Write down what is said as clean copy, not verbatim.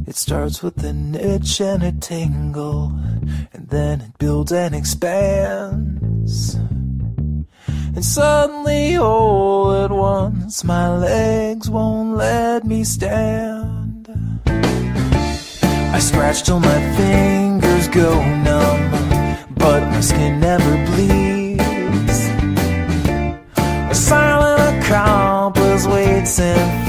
It starts with an itch and a tingle, and then it builds and expands. And suddenly, all at once, my legs won't let me stand. I scratch till my fingers go numb, but my skin never bleeds. A silent accomplice waits and